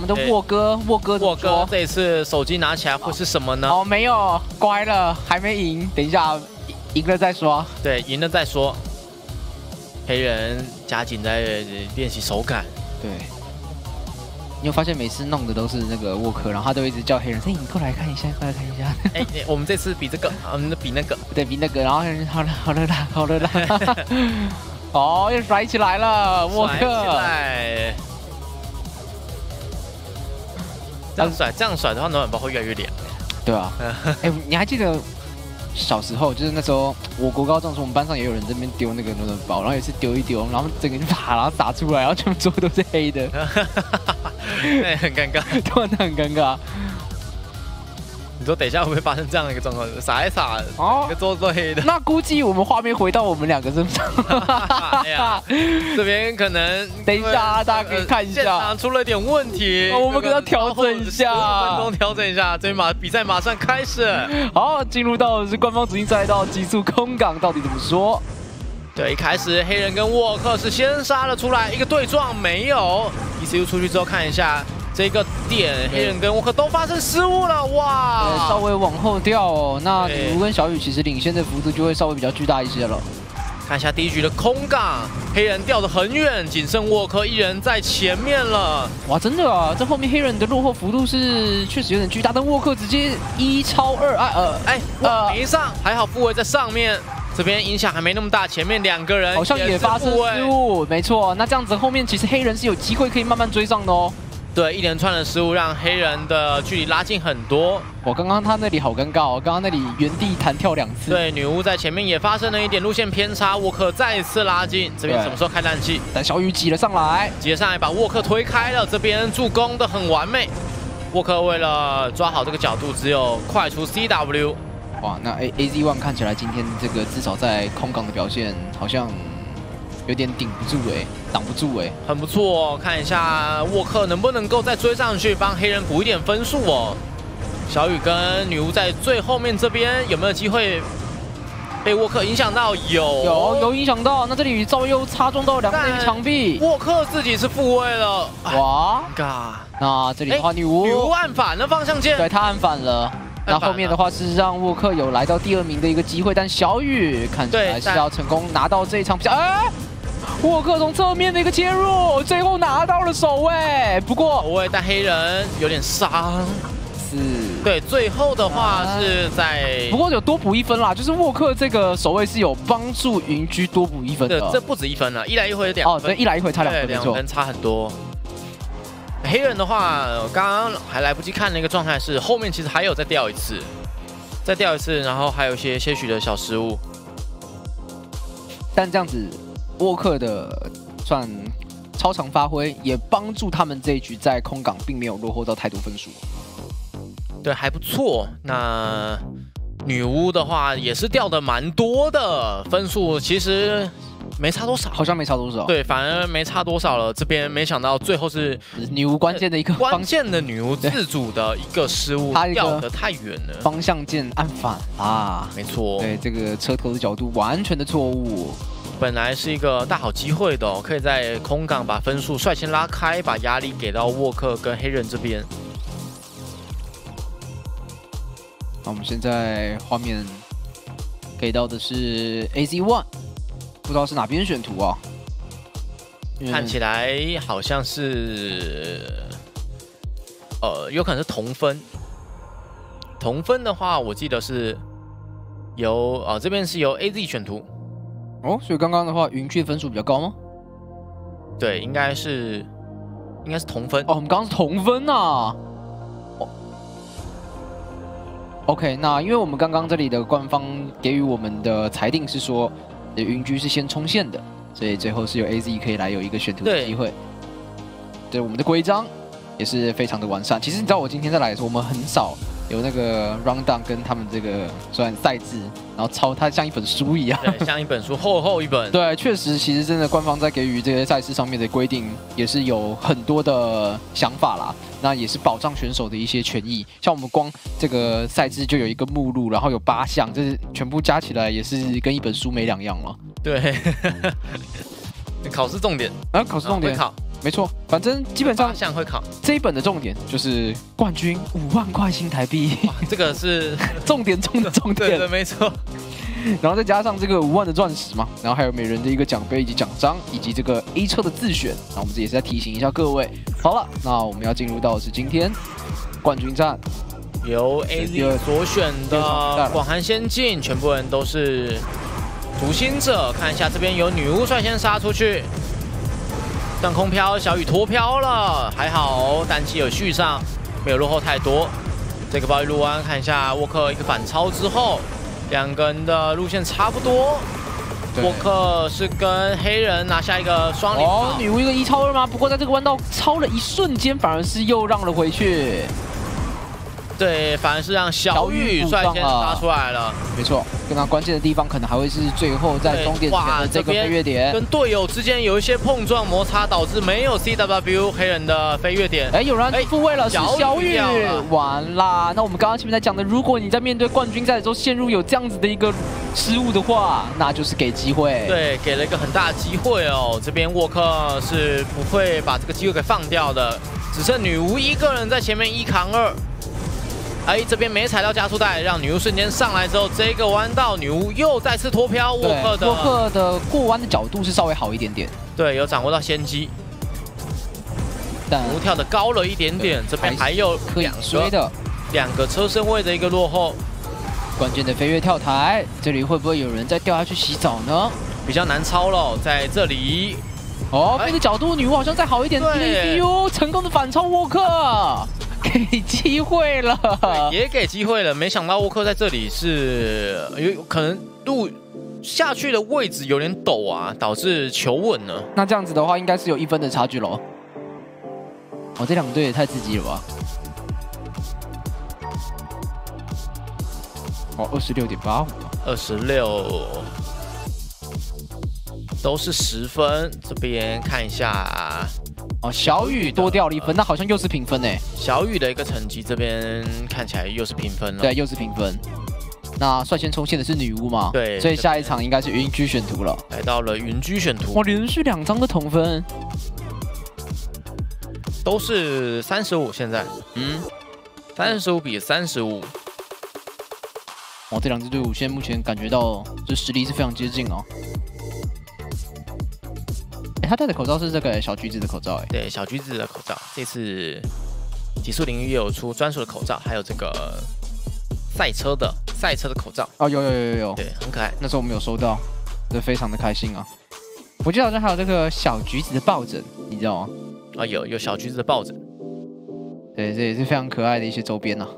我们的沃哥这一次手机拿起来会是什么呢？ 哦，没有，乖了，还没赢，等一下赢了再说。 对，赢了再说。黑人加紧在练习手感。 对。你有发现每次弄的都是那个沃克，然后他都一直叫黑人：“哎，你过来看一下，过来看一下。” 哎，我们这次比这个，我们比那个， 对比那个，然后好了啦，好了啦。哦，又甩起来了，沃克。 这样甩的话，暖暖包会越来越凉。 对啊。哎，你还记得小时候，就是那时候我国高中的时候，我们班上也有人在那边丢那个暖暖包，然后也是丢一丢，然后整个就啪，然后打出来，然后全部桌都是黑的。 那很尴尬， 突然很尴尬。 你说等一下会不会发生这样的一个状况？撒一撒， 哦， 个桌都黑的。 那估计我们画面回到我们两个身上。 哎呀，这边可能等一下大家可以看一下， 现场出了点问题， 我们给它调整一下 ，15分钟调整一下。这边比赛马上开始。 好，进入到的是官方指定赛道极速空港，到底怎么说？ 对，一开始黑人跟沃克是先杀了出来，一个对撞没有 ，ECU 出去之后看一下这个点，黑人跟沃克都发生失误了，哇！ 对，稍微往后掉哦。那女巫跟小雨其实领先的幅度就会稍微比较巨大一些了。 看一下第一局的空港，黑人掉得很远，仅剩沃克一人在前面了。 哇，真的啊，这后面黑人的落后幅度是确实有点巨大，但沃克直接1超2， 没上，还好复位在上面。这边影响还没那么大，前面2个人好像也发生失误，没错。那这样子后面其实黑人是有机会可以慢慢追上的哦。 对，一连串的失误让黑人的距离拉近很多。 我刚刚他那里好尴尬哦，刚刚那里原地弹跳2次。 对，女巫在前面也发生了一点路线偏差，沃克再一次拉近。这边什么时候开氮气？ 但小雨挤了上来， 把沃克推开了。这边助攻的很完美。沃克为了抓好这个角度，只有快出 CW。 哇，那 AZ1 看起来今天这个至少在空港的表现好像有点顶不住挡不住很不错哦。看一下沃克能不能够再追上去，帮黑人补一点分数哦。小雨跟女巫在最后面这边有没有机会被沃克影响到？有影响到。那这里赵优擦撞到2个墙壁， 沃克自己是复位了。 哇，那这里的话女巫按反了方向键， 对，她按反了。那后面的话是让沃克有来到第2名的一个机会，但小雨看起来是要成功拿到这一场比赛。沃克从侧面的一个切入，最后拿到了首位。不过首位，但黑人有点伤。 是。 对，最后的话是在。 不过有多补1分啦，就是沃克这个首位是有帮助云居多补1分的。 这不止1分了，一来一回有2分。 哦，对，一来一回差2分，没错 ，2分差很多。黑人的话，刚刚还来不及看的一个状态是，后面其实还有再掉一次，然后还有些许的小失误。 但这样子，沃克的算超常发挥，也帮助他们这一局在空港并没有落后到太多分数。 对，还不错。那女巫的话也是掉的蛮多的分数，其实。没差多少， 好像没差多少。 对，反而没差多少了。这边没想到最后是女巫关键的一个关键的女巫自主的一个失误，掉得太远了， 方向键按反啊， 没错。 对，这个车头的角度完全的错误。 本来是一个大好机会的哦，可以在空港把分数率先拉开，把压力给到沃克跟黑人这边。 那我们现在画面给到的是 AZ1。不知道是哪边选图啊？ 看起来好像是，有可能是同分。同分的话，我记得是由这边是由 AZ 选图。 哦，所以刚刚的话，云居的分数比较高吗？ 对，应该是同分。 哦，我们刚刚是同分啊。OK， 那因为我们刚刚这里的官方给予我们的裁定是说。云居是先冲线的，所以最后是由 AZ 可以来有一个选图的机会。对，我们的规章也是非常的完善。其实你知道，我今天再来的时候，我们很少有那个 rundown 跟他们这个算赛制，然后抄它像一本书一样， 对，像一本书，厚一本。 对，确实，其实真的官方在给予这些赛事上面的规定，也是有很多的想法啦。那也是保障选手的一些权益。像我们光这个赛制就有一个目录，然后有8项，这是全部加起来也是跟一本书没两样了。 对，考试重点啊，考试重点。 考没错，反正基本上像会考这一本的重点就是冠军5万块新台币， 这个是重点中的重点， 对，没错。 然后再加上这个5万的钻石嘛，然后还有每人的一个奖杯以及奖章，以及这个 A 车的自选。那我们这也是在提醒一下各位。好了，那我们要进入到的是今天冠军战， 由 AZ 所选的广寒仙境，全部人都是独行者。看一下这边有女巫率先杀出去，断空飘，小雨脱飘了，还好单机有续上，没有落后太多。这个暴力路湾看一下沃克一个反超之后。2个人的路线差不多，沃克是跟黑人拿下一个双连哦，女巫一个1超2吗？不过在这个弯道超了一瞬间，反而是又让了回去。对， 反而是让小雨率先杀出来了。 没错，跟他关键的地方可能还会是最后在终点前的这个飞跃点， 跟队友之间有一些碰撞摩擦，导致没有 CW 黑人的飞跃点。 哎，有人复位了，是小雨，完啦！那我们刚刚前面在讲的，如果你在面对冠军赛的时候陷入有这样子的一个失误的话，那就是给机会。 对，给了一个很大的机会哦。这边沃克是不会把这个机会给放掉的，只剩女巫一个人在前面1扛2。哎，这边没踩到加速带，让女巫瞬间上来之后，这个弯道女巫又再次脱飘。沃克的过弯的角度是稍微好一点点， 对，有掌握到先机，但女巫跳得高了一点点。这边还有2个车身位的一个落后。 关键的飞跃跳台，这里会不会有人再掉下去洗澡呢？ 比较难超了，在这里。 哦，这个角度女巫好像再好一点。DCU 成功的反超沃克。给机会了， 也给机会了。没想到沃克在这里是有可能路下去的位置有点陡啊，导致求稳了。 那这样子的话，应该是有1分的差距喽。哦，这2队也太刺激了吧！哦，26.85， 26都是10分。这边看一下。 哦，小雨多掉了1分，那好像又是平分诶。 小雨的一个成绩这边看起来又是平分了。 对，又是平分。那率先冲线的是女巫嘛？ 对， 所以下一场应该是云居选图了。 来到了云居选图。 哇，连续2张的同分， 都是35现在。35比35。 哇，这2支队伍现在目前感觉到这实力是非常接近哦。他戴的口罩是这个小橘子的口罩，哎， 对，小橘子的口罩。这次极速领域也有出专属的口罩，还有这个赛车的口罩。 哦，有， 对，很可爱。 那时候我们有收到，这非常的开心啊。我记得好像还有这个小橘子的抱枕，你知道吗？ 啊，有小橘子的抱枕。 对，这也是非常可爱的一些周边呐。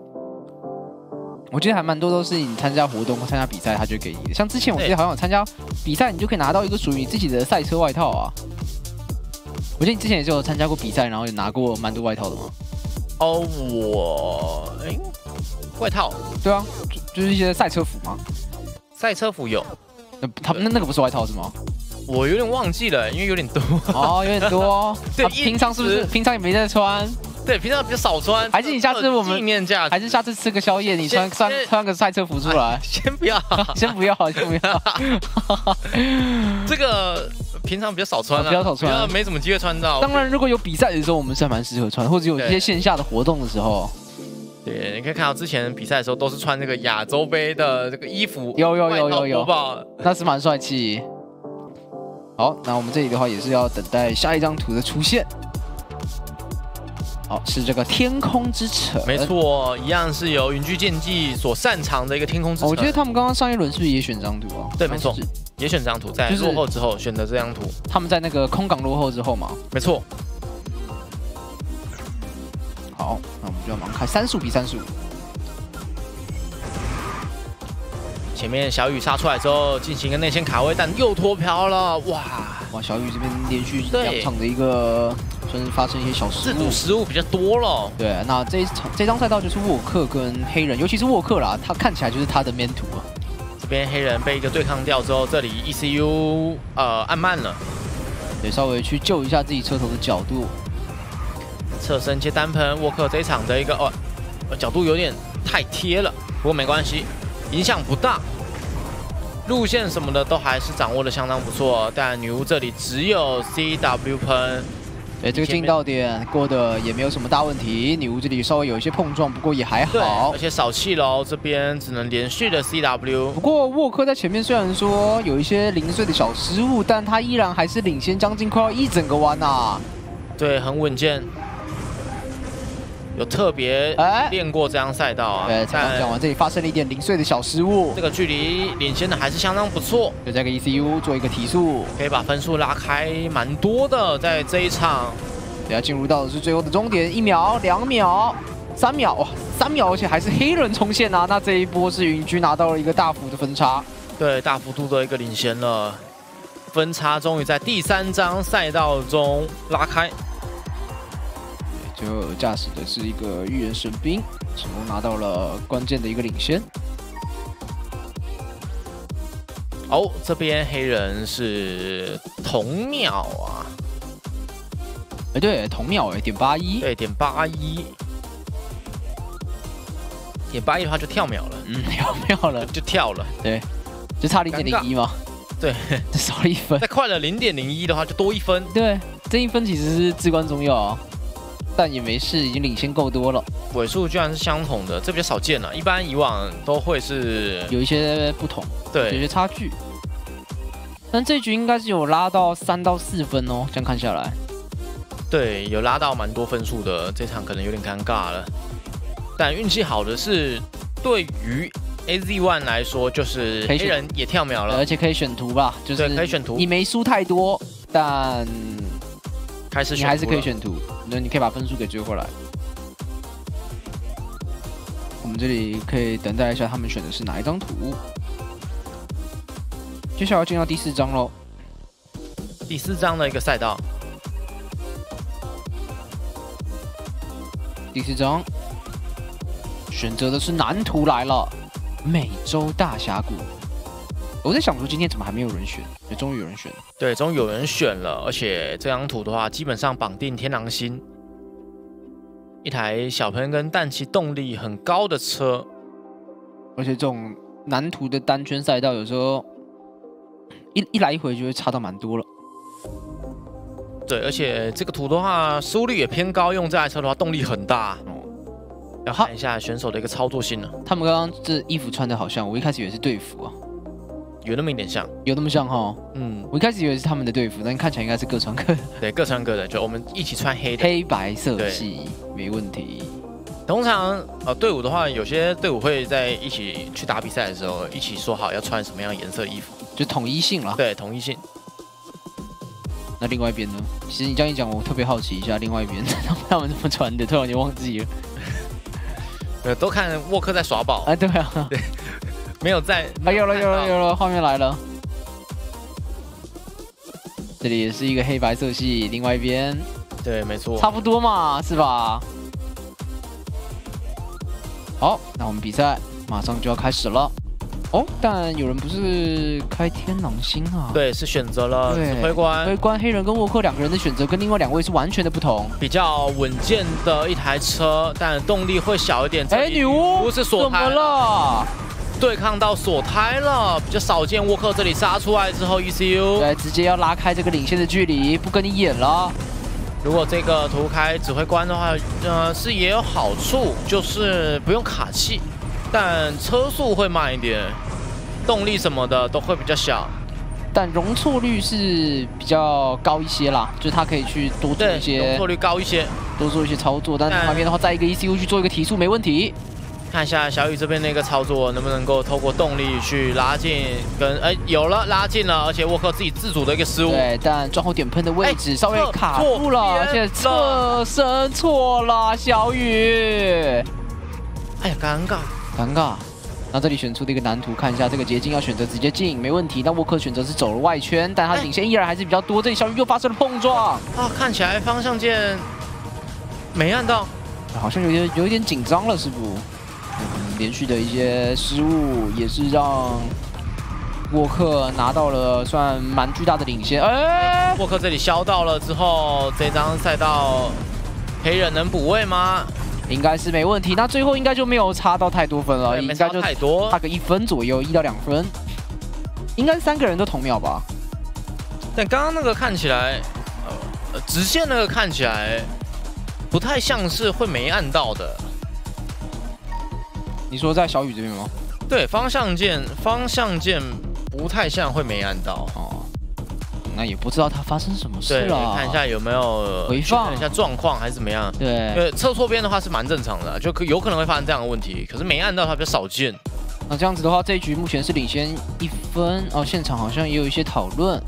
我记得还蛮多都是你参加活动或参加比赛，他就给你的。像之前我记得好像有参加比赛，你就可以拿到一个属于你自己的赛车外套啊。我记得你之前也是有参加过比赛，然后有拿过蛮多外套的吗？ 哦，外套？ 对啊，就是一些赛车服嘛。 赛车服有。 那个不是外套是吗？ 我有点忘记了，因为有点多。 哦，有点多。 对， 平常是不是？平常也没在穿。 对，平常比较少穿。 还是你下次我们纪念价， 还是下次吃个宵夜，你穿个赛车服出来。 先不要， 先不要。 这个平常比较少穿啊， 比较少穿， 没什么机会穿到。 当然，如果有比赛的时候，我们是还蛮适合穿，或者有一些线下的活动的时候。 对，你可以看到之前比赛的时候都是穿这个亚洲杯的这个衣服， 有，那是蛮帅气。好，那我们这里的话也是要等待下一张图的出现。好，是这个天空之城， 没错，一样是由云居竞技所擅长的一个天空之城。 我觉得他们刚刚上一轮是不是也选这张图啊？ 对，没错，也选这张图，在落后之后选的这张图。 他们在那个空港落后之后嘛？ 没错。 好，那我们就要盲开35比35。 前面小雨杀出来之后，进行一个内线卡位，但又脱飘了，哇！ 小雨这边连续2场的一个。算是发生一些小失误， 自主失误比较多了。 对，那这张赛道就是沃克跟黑人，尤其是沃克啦，他看起来就是他的 man 图啊。 这边黑人被一个对抗掉之后，这里 ECU 按慢了， 得稍微去救一下自己车头的角度。 侧身接单喷，沃克这一场的一个角度有点太贴了，不过没关系，影响不大。路线什么的都还是掌握的相当不错，但女巫这里只有 CW 喷。 对，这个进到点过得也没有什么大问题，女巫这里稍微有一些碰撞，不过也还好。 而且少气喽，这边只能连续的 CW。 不过沃克在前面虽然说有一些零碎的小失误，但他依然还是领先将近快要一整个弯啊。 对，很稳健。 有特别练过这样赛道啊？ 对，刚讲完这里发生了一点零碎的小失误， 这个距离领先的还是相当不错。 就这个 ECU 做一个提速， 可以把分数拉开蛮多的，在这一场。 对啊，进入到的是最后的终点，1秒、2秒、3秒，哇，3秒，而且还是黑人冲线啊！那这一波是云居拿到了一个大幅的分差， 对，大幅度的一个领先了，分差终于在第3张赛道中拉开。 最后驾驶的是一个预言神兵，成功拿到了关键的一个领先。 哦，这边黑人是同秒啊！ 哎，对，同秒哎，点81， 对，点81，点81的话就跳秒了， 跳秒了， 就跳了， 对，就差0.01嘛， 对， 少了1分， 再快了0.01的话就多1分， 对，这1分其实是至关重要啊。 但也没事，已经领先够多了。 尾数居然是相同的，这比较少见了。一般以往都会是有一些不同， 对， 有些差距。但这局应该是有拉到3到4分哦，这样看下来， 对，有拉到蛮多分数的。这场可能有点尴尬了，但运气好的是，对于 AZ1 来说，就是黑人也跳秒了， 而且可以选图吧，就是可以选图， 你没输太多，但你还是可以选图。 那你可以把分数给追回来。我们这里可以等待一下，他们选的是哪一张图？接下来要进到第4章喽。 第4章的一个赛道。 第4章选择的是蓝图来了，美洲大峡谷。我在想说，今天怎么还没有人选？终于有人选了。 对，终于有人选了，而且这张图的话，基本上绑定天狼星，一台小喷跟氮气动力很高的车， 而且这种蓝图的单圈赛道，有时候一来一回就会差到蛮多了。 对，而且这个图的话，失误率也偏高，用这台车的话，动力很大。要看一下选手的一个操作性了。 他们刚刚这衣服穿的好像，我一开始以为是队服啊。 有那么一点像， 有那么像哈。我一开始以为是他们的队服，但看起来应该是各穿各的。 对，各穿各的，就我们一起穿黑的， 黑白色系没问题。 通常队伍的话，有些队伍会在一起去打比赛的时候，一起说好要穿什么样颜色的衣服， 就统一性啦。 对，统一性。 那另外一边呢？其实你这样一讲，我特别好奇一下，另外一边他们怎么穿的，突然间忘记了。 都看沃克在耍宝。 啊，对啊。对。 没有在啊，有了，画面来了。这里也是一个黑白色系，另外一边， 对，没错， 差不多嘛，是吧？好，那我们比赛马上就要开始了。哦，但有人不是开天狼星啊？ 对，是选择了指挥官。 指挥官黑人跟沃克2个人的选择跟另外2位是完全的不同。 比较稳健的一台车，但动力会小一点。 哎，女巫不是锁胎怎么了？ 对抗到锁胎了，比较少见。沃克这里杀出来之后 ，ECU 对，直接要拉开这个领先的距离，不跟你演了。 如果这个图开指挥官的话，是也有好处，就是不用卡气，但车速会慢一点，动力什么的都会比较小。 但容错率是比较高一些啦，就是它可以去多做一些容错率高一些， 多做一些操作。但另外一边的话，再一个 ECU 去做一个提速没问题。 看一下小雨这边那个操作能不能够透过动力去拉近，有了拉近了，而且沃克自己自主的一个失误。 对，但撞后点喷的位置稍微卡住了，而且侧身错了，小雨。 哎呀，尴尬。 那这里选出的一个蓝图，看一下这个捷径要选择直接进没问题。那沃克选择是走了外圈，但他领先依然还是比较多。这里小雨又发生了碰撞啊，看起来方向键没按到， 好像有一点紧张了，是不？ 连续的一些失误也是让沃克拿到了算蛮巨大的领先。哎， 沃克这里削到了之后，这张赛道黑人能补位吗？ 应该是没问题。那最后应该就没有差到太多分了，应该就太多， 差个1分左右，1到2分。应该是3个人都同秒吧？ 但刚刚那个看起来， 直线那个看起来不太像是会没按到的。 你说在小雨这边吗？ 对，方向键不太像会没按到。哦， 那也不知道它发生什么事了。 看一下有没有回放， 一下状况还是怎么样。 对， 因为测错边的话是蛮正常的，就有可能会发生这样的问题。可是没按到它比较少见。 那这样子的话，这一局目前是领先1分哦。现场好像也有一些讨论。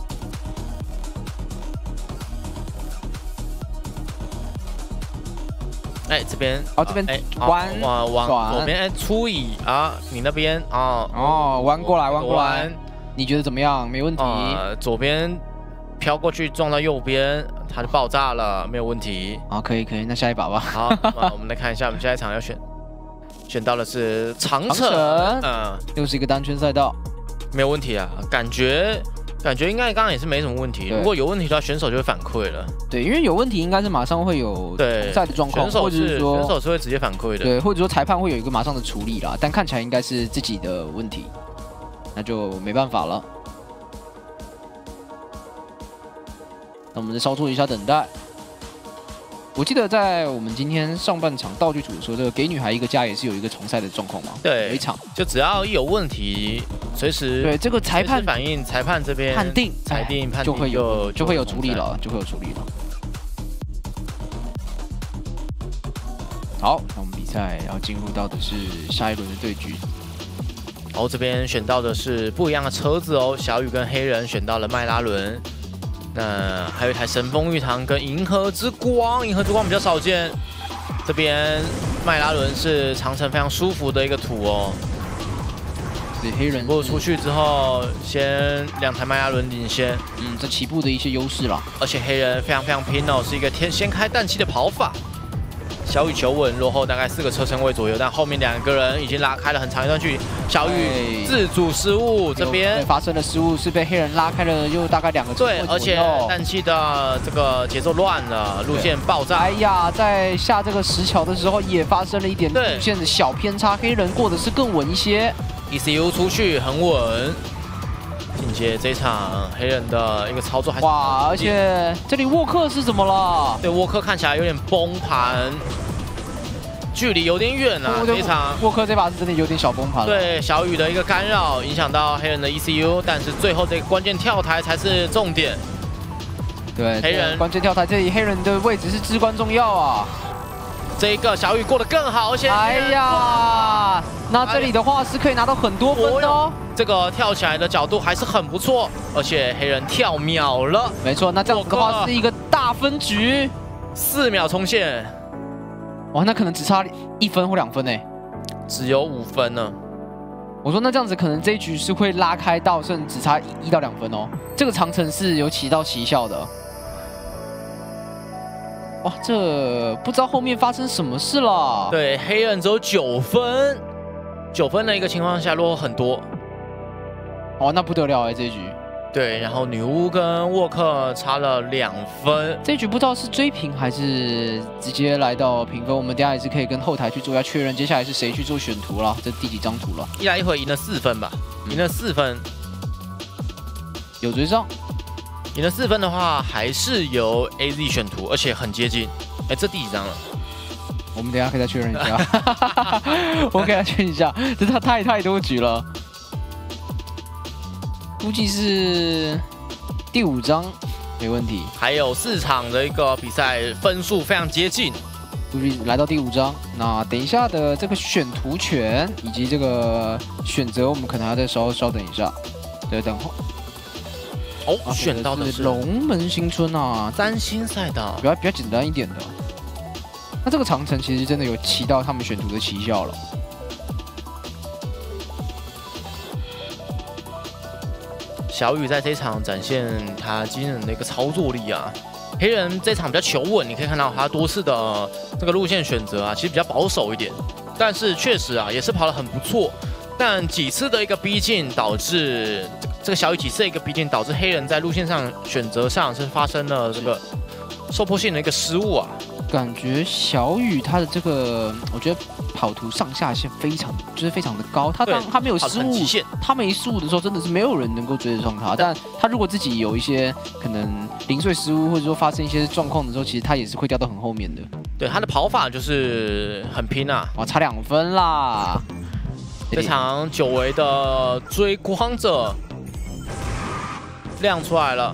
哎，这边哦，这边往左边出椅啊，你那边弯过来，你觉得怎么样？没问题。 左边飘过去撞到右边，它就爆炸了，没有问题。 好，可以，那下一把吧。 好，我们来看一下，我们下一场要选到的是长城， 又是一个单圈赛道， 没有问题啊，感觉应该刚刚也是没什么问题。如果有问题的话，选手就会反馈了。对， 因为有问题应该是马上会有重赛的状况，或者是说选手是会直接反馈的。 对，或者说裁判会有一个马上的处理啦。但看起来应该是自己的问题，那就没办法了。那我们再稍作一下等待。我记得在我们今天上半场道具组说，这个给女孩一个家也是有一个重赛的状况嘛？ 对， 有一场就只要一有问题，随时对这个裁判反应，裁判这边判定就会有处理了，好，那我们比赛要进入到的是下一轮的对局。 哦，这边选到的是不一样的车子哦，小雨跟黑人选到了迈拉伦。那还有一台神风玉堂跟银河之光，银河之光比较少见。这边迈拉伦是长城非常舒服的一个图哦。 黑人不过出去之后，先2台迈拉伦领先， 这起步的一些优势啦。 而且黑人非常拼哦，是一个先开氮气的跑法。小雨求稳，落后大概4个车身位左右，但后面2个人已经拉开了很长一段距离。小雨自主失误，这边发生了失误，是被黑人拉开了又大概2个车位左右。 对，而且氮气的这个节奏乱了，路线爆炸。 哎呀，在下这个石桥的时候也发生了一点路线的小偏差，黑人过的是更稳一些。 ECU 出去很稳。紧接这场黑人的一个操作还是哇，而且这里沃克是怎么了？ 对，沃克看起来有点崩盘，距离有点远啊。这一场沃克这把是真的有点小崩盘了。 对，小雨的一个干扰影响到黑人的 ECU， 但是最后这个关键跳台才是重点。 对，黑人关键跳台这里黑人的位置是至关重要啊。 这一个小雨过得更好，而且哎呀，那这里的话是可以拿到很多分的哦。 这个跳起来的角度还是很不错，而且黑人跳秒了。 没错，那这样子的话是一个大分局 ，4秒冲线。 哇，那可能只差1分或2分呢， 只有5分呢。 我说那这样子可能这一局是会拉开到甚至只差1到2分哦。这个长城是有起到奇效的。哇，这不知道后面发生什么事了。 对，黑人只有9分，9分的一个情况下落后很多。 哇，那不得了哎，这一局。 对，然后女巫跟沃克差了2分。 这一局不知道是追平还是直接来到评分，我们等下也是可以跟后台去做一下确认，接下来是谁去做选图了，这第几张图了？ 一来一回赢了4分吧，赢了4分， 有追上。 赢了4分的话，还是由 AZ 选图，而且很接近。哎，这第几张了？ 我们等一下可以再确认一下。我们可以再确认一下，这他太多局了，估计是第5张，没问题。 还有4场的一个比赛分数非常接近， 估计来到第5张。那等一下的这个选图权以及这个选择，我们可能要再稍等一下，对，等候。 哦，选到的是龙门新村啊 ，3星赛道， 比较简单一点的。那这个长城其实真的有起到他们选图的奇效了。 小雨在这场展现他惊人的一个操作力啊。黑人这场比较求稳，你可以看到他多次的这个路线选择啊，其实比较保守一点，但是确实啊，也是跑得很不错。但几次的一个逼近导致这个小雨几次的一个逼近，导致黑人在路线上选择上是发生了这个受迫性的一个失误啊。 感觉小雨他的这个，我觉得跑图上下限非常的高。他没有失误，他没失误的时候，真的是没有人能够追得上他。但他如果自己有一些可能零碎失误，或者说发生一些状况的时候，其实他也是会掉到很后面的。 对，他的跑法就是很拼啊！ 哇，差2分啦！ 这场久违的追光者亮出来了。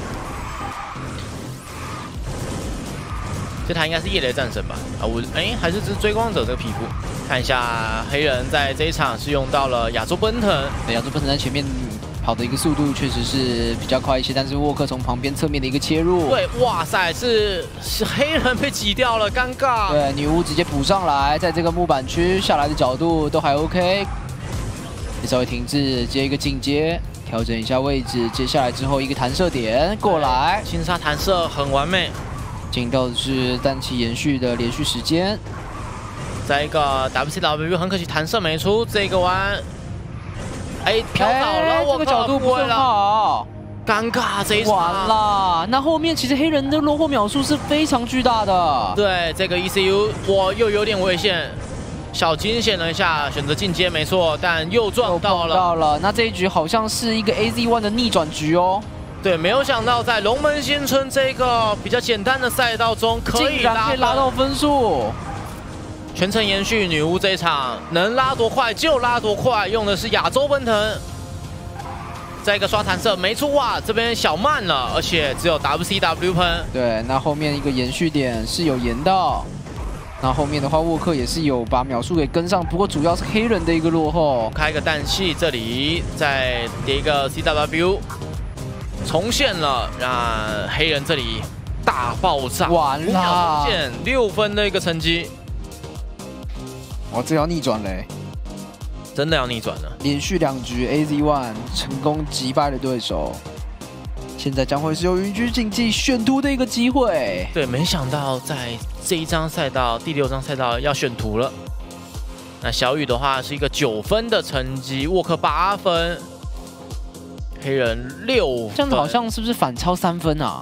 这台应该是夜雷战神吧？啊，还是追光者这个皮肤。看一下黑人在这一场是用到了亚洲奔腾， 亚洲奔腾在前面跑的一个速度确实是比较快一些，但是沃克从旁边侧面的一个切入， 对，哇塞，是黑人被挤掉了，尴尬。 对，女巫直接补上来，在这个木板区下来的角度都还 OK， 稍微停滞，接一个进阶。 调整一下位置，接下来之后一个弹射点过来， 轻纱弹射很完美。 进到的是单骑延续的连续时间， 再一个 WCW 很可惜弹射没出这个弯，哎飘倒了， 这个角度不是很好， 尴尬这一场完了。那后面其实黑人的落后秒数是非常巨大的， 对这个 ECU 我又有点危险。 小惊险了一下，选择进阶没错，但又撞到了。 那这一局好像是一个 AZ1 的逆转局哦。 对，没有想到在龙门新村这个比较简单的赛道中，可以拉到分数。 全程延续女巫这一场能拉多快就拉多快，用的是亚洲奔腾。再一个刷弹射没出哇，这边小慢了，而且只有 WCW 喷。 对，那后面一个延续点是有延到。 那后面的话，沃克也是有把秒数给跟上，不过主要是黑人的一个落后。 开个氮气，这里再叠一个 CW， 重现了，让黑人这里大爆炸， 完了， 重现6分的一个成绩。 哇，这要逆转嘞！ 真的要逆转了， 连续2局 AZ1 成功击败了对手。 现在将会是由云居竞技选图的一个机会。 对，没想到在这一张赛道第6张赛道要选图了。那小雨的话是一个9分的成绩，沃克8分，黑人6分。 这样子好像是不是反超3分啊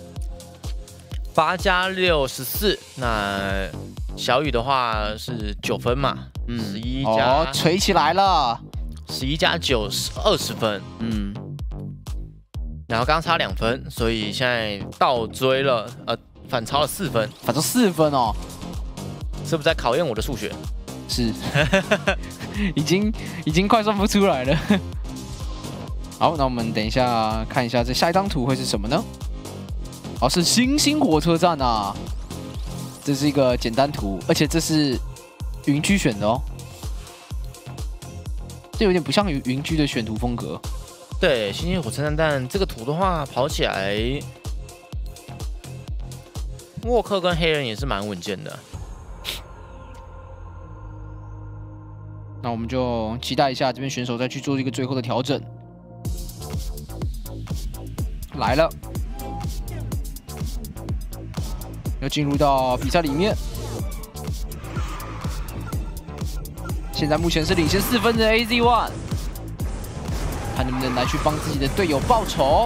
？8加6 14，那小雨的话是9分嘛？11加哦，锤起来了。 11加9是20分。然后刚差2分，所以现在倒追了，反超了4分， 反超4分哦， 是不是在考验我的数学？ 是，已经快算不出来了。好，那我们等一下看一下这下一张图会是什么呢？哦，是星星火车站啊，这是一个简单图，而且这是云居选的哦，这有点不像云居的选图风格。 对，星星火车站，但这个图的话，跑起来，沃克跟黑人也是蛮稳健的。 那我们就期待一下这边选手再去做一个最后的调整。来了，要进入到比赛里面。现在目前是领先4分的 AZ1。 看能不能来去帮自己的队友报仇。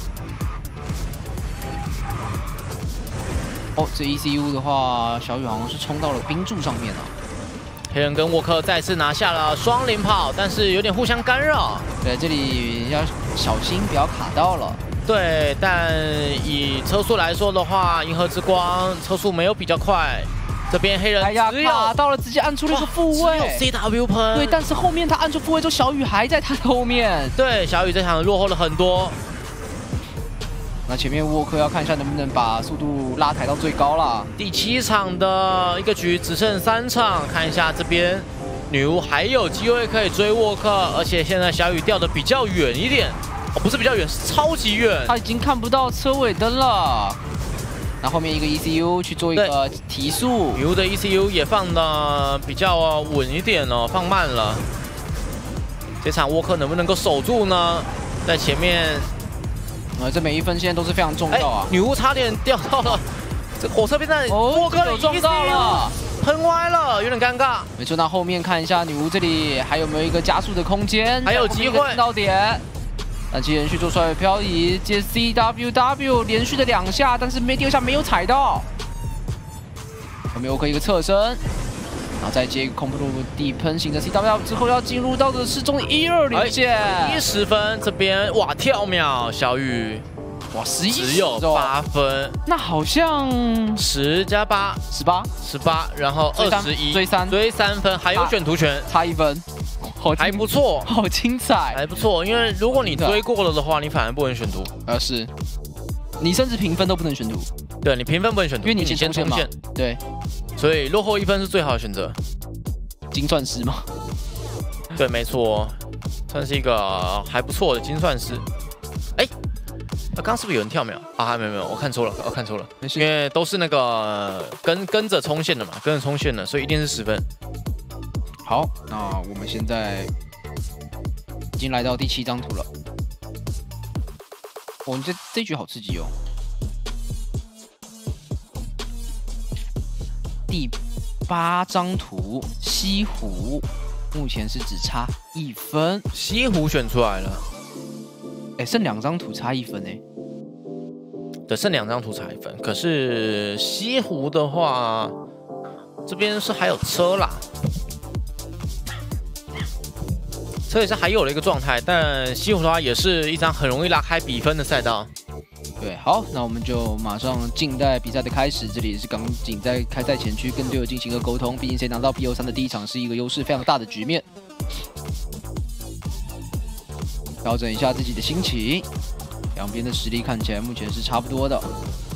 哦，这 ECU 的话，小雨好像是冲到了冰柱上面啊。 黑人跟沃克再次拿下了双领跑，但是有点互相干扰。 对，这里要小心不要卡到了。 对，但以车速来说的话，银河之光车速没有比较快。 这边黑人哎呀，卡到了，直接按出了一个复位 ，CW 喷。 对，但是后面他按出复位之后，小雨还在他的后面。 对，小雨这场落后了很多。 那前面沃克要看一下能不能把速度拉抬到最高啦。 第7场的一个局只剩3场，看一下这边女巫还有机会可以追沃克，而且现在小雨掉的比较远一点，哦，不是比较远，是超级远， 他已经看不到车尾灯了。 那后面一个 ECU 去做一个提速， 女巫的 ECU 也放的比较稳一点哦，放慢了。这场沃克能不能够守住呢？在前面， 这每一分现在都是非常重要啊！ 女巫差点掉到了这火车边站，沃克有撞到了， 喷歪了，有点尴尬。 没错，那后面看一下女巫这里还有没有一个加速的空间， 还有机会到点。 单骑连续做甩尾漂移，接 CWW 连续的2下，但是第2下没有踩到。 后面 OK 一个侧身，然后再接一个空落地喷型的 CW 之后，要进入到的是中1-2连线 ，10分这边哇跳秒小雨。 哇，11 只有8分， 那好像 10加8，18，然后21，追3分，还有选图权， 差1分， 还不错， 好精彩， 还不错。因为如果你追过了的话，你反而不能选图， 是，你甚至评分都不能选图， 对你评分不能选图， 因为你先冲线，对， 所以落后1分是最好的选择。 精算师吗？ 对，没错，算是一个还不错的精算师。哎。 刚刚是不是有人跳秒啊？没有，我看错了，因为都是那个跟着冲线的嘛，所以一定是10分。 好，那我们现在已经来到第7张图了。我们这局好刺激哦！第8张图西湖，目前是只差1分。 西湖选出来了。 哎，剩2张图差1分哎。 对，剩2张图差1分。可是西湖的话，这边是还有车啦，车也是还有的一个状态。但西湖的话，也是一张很容易拉开比分的赛道。 对，好，那我们就马上静待比赛的开始。这里也是刚仅在开赛前区跟队友进行一个沟通，毕竟谁拿到 PO3的第1场是一个优势非常大的局面。 调整一下自己的心情，两边的实力看起来目前是差不多的。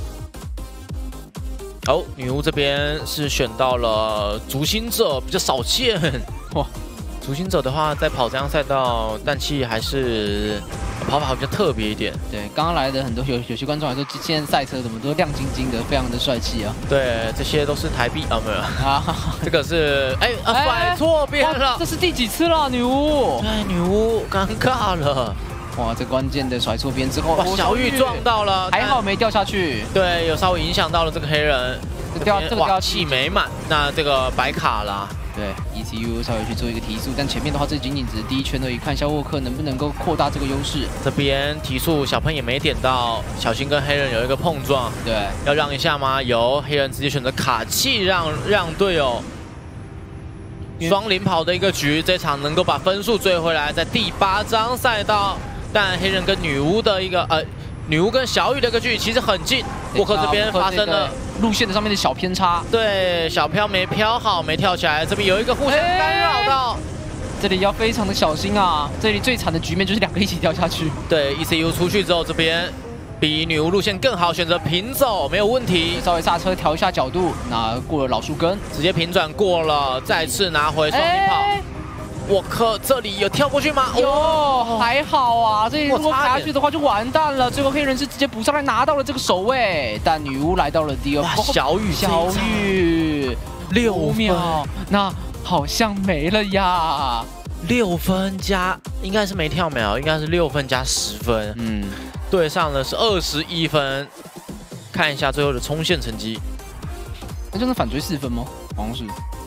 好，女巫这边是选到了逐星者，比较少见。哇，逐星者的话，在跑这样赛道，氮气还是跑法比较特别一点。 对，刚刚来的很多有些观众来说，现在赛车怎么都亮晶晶的，非常的帅气啊。 对，这些都是台币啊，没有啊，这个是摆错边了， 这是第几次了，女巫？ 对，女巫尴尬了。 哇，这关键的甩错边之后， 哇，小玉撞到了， 还好没掉下去。 对，有稍微影响到了这个黑人。哇，气没满，那这个白卡啦。 对 ，ECU 稍微去做一个提速，但前面的话这仅仅只是第1圈而已，看一下沃克能不能够扩大这个优势。 这边提速，小喷也没点到，小心跟黑人有一个碰撞。 对， 要让一下吗？有，黑人直接选择卡气让队友。 双领跑的一个局，这场能够把分数追回来，在第8张赛道，但黑人跟女巫的一个女巫跟小雨的一个距离其实很近。沃克这边发生了路线的上面的小偏差， 对，小飘没飘好，没跳起来，这边有一个互相干扰到， 这里要非常的小心啊！这里最惨的局面就是2个一起掉下去。 对 ，ECU 出去之后，这边。 比女巫路线更好，选择平走没有问题。 稍微刹车调一下角度，拿过了老树根， 直接平转过了，再次拿回双领跑。我靠，这里有跳过去吗？ 哦，还好啊，这里如果卡下去的话就完蛋了。最后黑人是直接补上来拿到了这个首位，但女巫来到了第2。 哇，小雨6 秒，那好像没了呀。 6分加应该是没跳秒，应该是6分加10分。嗯。 对上的是21分，看一下最后的冲线成绩。 那就是反追4分吗？好像是。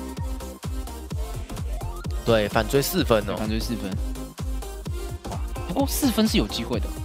对，反追4分哦。 反追4分。哇，不过4分是有机会的。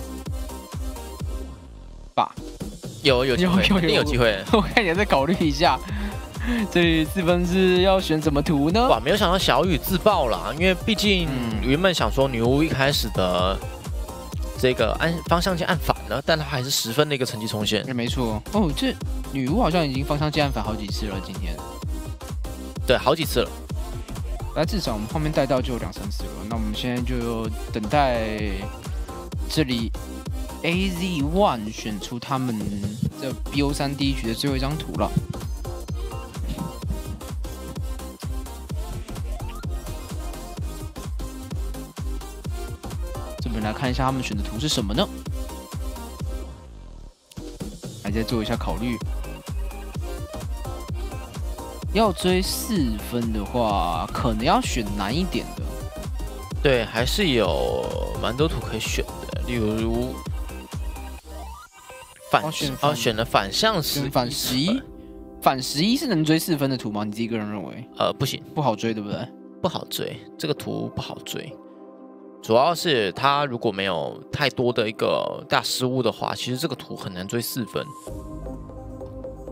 吧？有机会，一定有机会。我看你再考虑一下。这里4分是要选什么图呢？ 哇，没有想到小雨自爆了，因为毕竟原本想说女巫一开始的。 这个方向键按反了，但它还是10分的一个成绩冲线。 没错哦，这女巫好像已经方向键按反好几次了，今天。 对，好几次了。 那至少我们后面带到就有2、3次了。那我们现在就等待这里 AZ1 选出他们的 BO3第1局的最后一张图了。 我们来看一下他们选的图是什么呢？来再做一下考虑。要追4分的话，可能要选难一点的。 对，还是有蛮多图可以选的，例如选了反向11， 反11，反11是能追4分的图吗？你自己个人认为？ 不行， 不好追，对不对？ 不好追，这个图不好追。 主要是他如果没有太多的一个大失误的话，其实这个图很难追4分。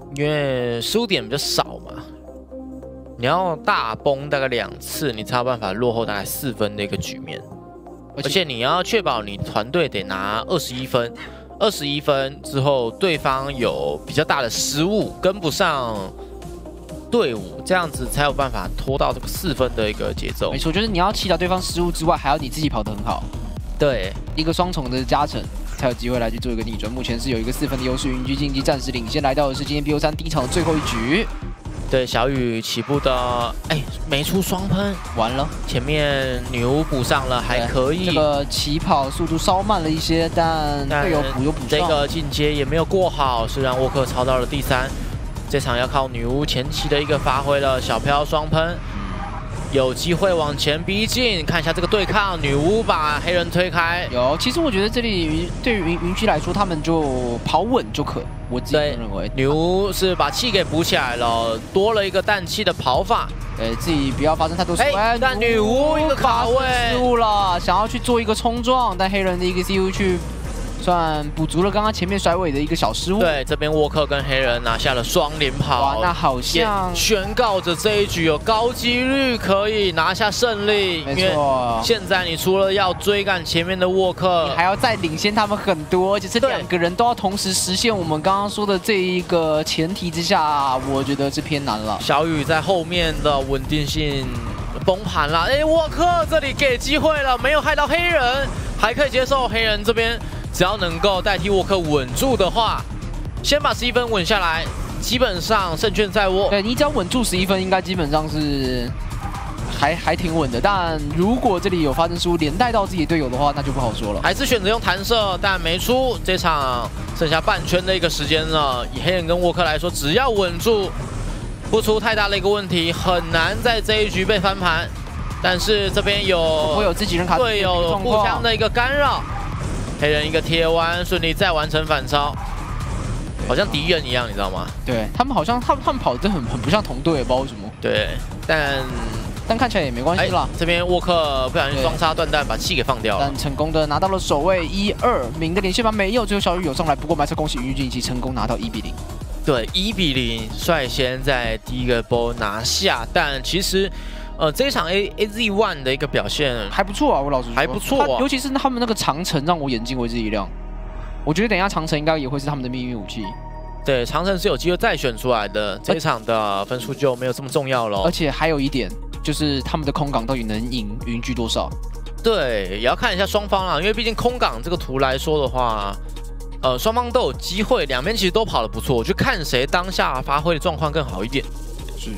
因为失误点比较少嘛，你要大崩大概2次，你才有办法落后大概4分的一个局面。而且你要确保你团队得拿21分，21分之后对方有比较大的失误，跟不上队伍，这样子才有办法拖到这个4分的一个节奏。 没错，就是你要祈祷对方失误之外，还要你自己跑得很好。 对， 一个双重的加成，才有机会来去做一个逆转。目前是有一个4分的优势，云居竞技暂时领先，来到的是今天 BO3 第一场的最后一局。 对，小雨起步的，没出双喷， 完了， 前面女巫补上了，还可以。 这个起跑速度稍慢了一些，但队友补上。 这个进阶也没有过好，是让沃克超到了第3。这场要靠女巫前期的一个发挥了，小飘双喷。有机会往前逼近，看一下这个对抗，女巫把黑人推开。 有，其实我觉得这里对于云居来说，他们就跑稳就可。我自己认为， 女巫是把气给补起来了，多了一个氮气的跑法。 自己不要发生太多失误。 但女巫一个卡位失误了，想要去做一个冲撞，但黑人的一个 CU 去。算补足了刚刚前面甩尾的一个小失误。 对，这边沃克跟黑人拿下了双连跑。 哇，那好像宣告着这一局有高几率可以拿下胜利。 没错， 现在你除了要追赶前面的沃克， 你还要再领先他们很多，而且这2个人都要同时实现我们刚刚说的这一个前提之下，我觉得是偏难了。 小雨在后面的稳定性崩盘了。沃克这里给机会了，没有害到黑人，还可以接受。黑人这边。只要能够代替沃克稳住的话，先把11分稳下来，基本上胜券在握。 对，你只要稳住11分，应该基本上是还挺稳的。但如果这里有发生失误，连带到自己队友的话，那就不好说了。 还是选择用弹射，但没出。这场剩下半圈的一个时间了，以黑人跟沃克来说，只要稳住，不出太大的一个问题，很难在这一局被翻盘。但是这边有自己人卡队友互相的一个干扰。黑人一个贴弯，顺利再完成反超，好像敌人一样，你知道吗？ 对他们好像他们跑得很不像同队，不知道为什么。 对，但看起来也没关系啦。 这边沃克不小心双叉断弹，把气给放掉了， 但成功的拿到了首位1-2名的连线盘没有，最后小雨有上来，不过还是恭喜云居竞技成功拿到1比0。 对，1比0率先在第一个波拿下，但其实。这一场 AZ1 的一个表现还不错啊，我老实说还不错啊， 尤其是他们那个长城让我眼睛为之一亮。我觉得等一下长城应该也会是他们的命运武器。 对，长城是有机会再选出来的，这一场的分数就没有这么重要了。 而且还有一点就是他们的空港到底能赢云居多少？ 对，也要看一下双方啦，因为毕竟空港这个图来说的话，双方都有机会，两边其实都跑得不错，就看谁当下发挥的状况更好一点。 是。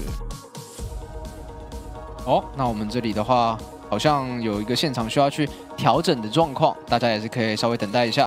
那我们这里的话，好像有一个现场需要去调整的状况，大家也是可以稍微等待一下。